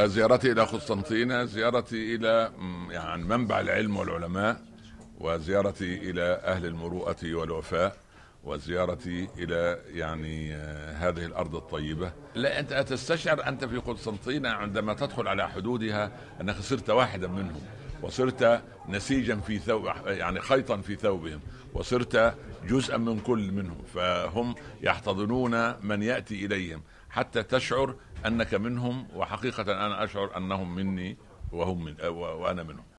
زيارتي إلى قسطنطينة زيارتي إلى يعني منبع العلم والعلماء، وزيارتي إلى أهل المروءة والوفاء، وزيارتي إلى يعني هذه الأرض الطيبة. لا، أنت تستشعر أنت في قسطنطينة عندما تدخل على حدودها أنك صرت واحدا منهم، وصرت نسيجا في ثوب، يعني خيطا في ثوبهم، وصرت جزءا من كل منهم، فهم يحتضنون من يأتي إليهم حتى تشعر أنك منهم، وحقيقة أنا أشعر أنهم مني وهم من وأنا منهم.